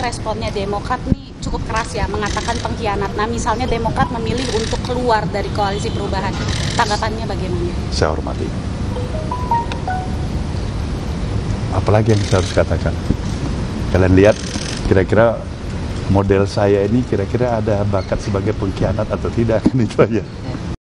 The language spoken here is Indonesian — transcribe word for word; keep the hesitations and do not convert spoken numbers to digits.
responnya Demokrat nih cukup keras ya, mengatakan pengkhianat. Nah misalnya Demokrat memilih untuk keluar dari koalisi perubahan, tanggapannya bagaimana? Saya hormati. Apalagi yang saya harus katakan? Kalian lihat kira-kira model saya ini kira-kira ada bakat sebagai pengkhianat atau tidak, kan itu aja.